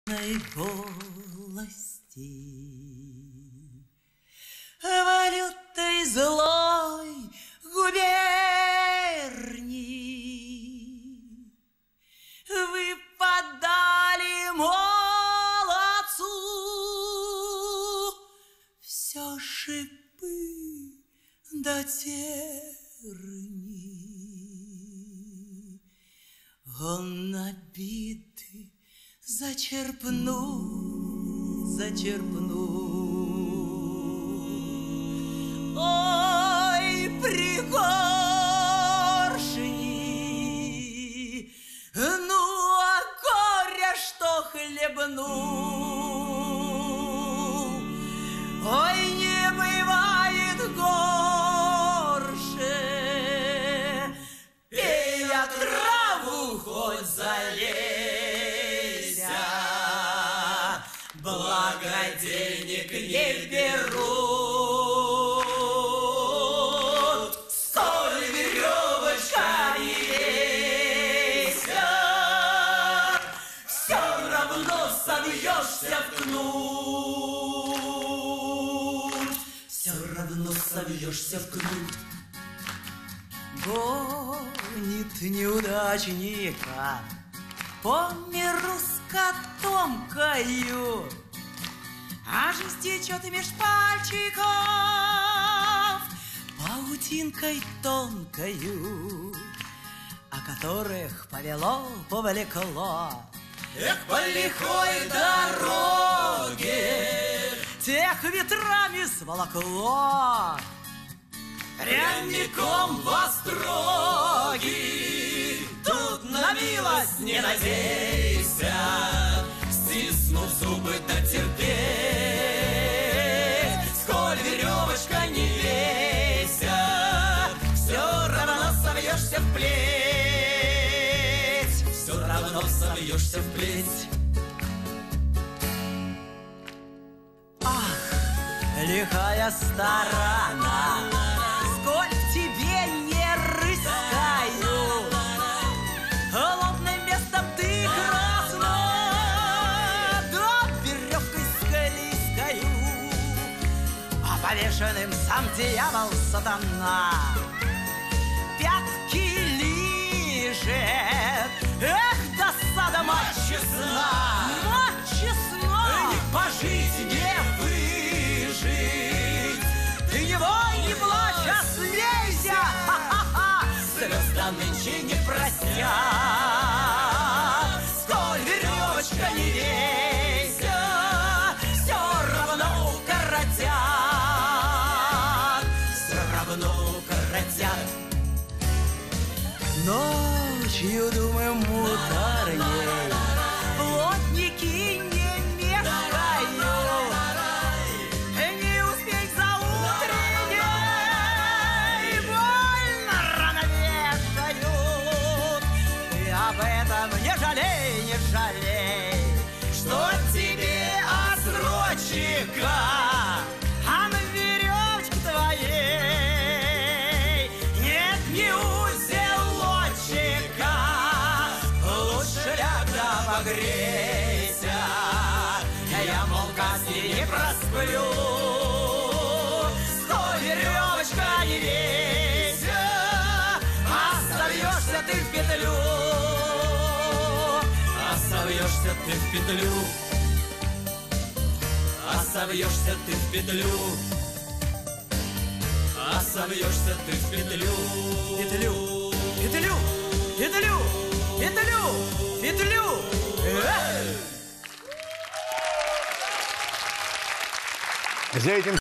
волости, валютой злой губернии выпадали молодцу все шипы до терни. Он набитый зачерпнул. Ой, пригоршни, ну, а горя что хлебнул. Ой, не бывает горше, пей отраву хоть залейся, благо денег не берут, соль веревочка не вейся, все равно совьешься в кнут, все равно совьешься в кнут. Гонит неудачника по миру с котомкою, аж стечет меж пальчиков паутинкой тонкою, о которых повлекло. Эх, по лихой дороге тех ветрами сволокло. Прямиком в остроги, тут на милость не надейся, стиснув зубы дотерпеть, сколь веревочка не вейся, все равно совьешься в плеть, все равно совьешься в плеть. Ах, лихая сторона, сколь в тебе не рыскаю, холодным местом ты красна, да веревкой склизкою, а повешенным сам дьявол сатана пятки лижет. Эх, досада, мать честна, не пожить, не выжить, ты не вой, не плачь, а слейся, звезда нынче не простят, сколь веревочка не вейся, все равно укоротят, все равно укоротят. Ночью думаем муторней, плотники не мешают, не успеть за утренней, больно рано вешают. Ты об этом не жалей, что тебе отсрочка, а на веревочке твоей нет ни узелочка. Лучше ляг да погрейся, я, мол, казни не просплю, сколь веревочка не вейся, а совьешься ты в петлю, а совьешься ты в петлю, а совьешься ты в петлю, а совьешься ты в петлю, петлю, петлю, петлю, петлю, петлю. За этим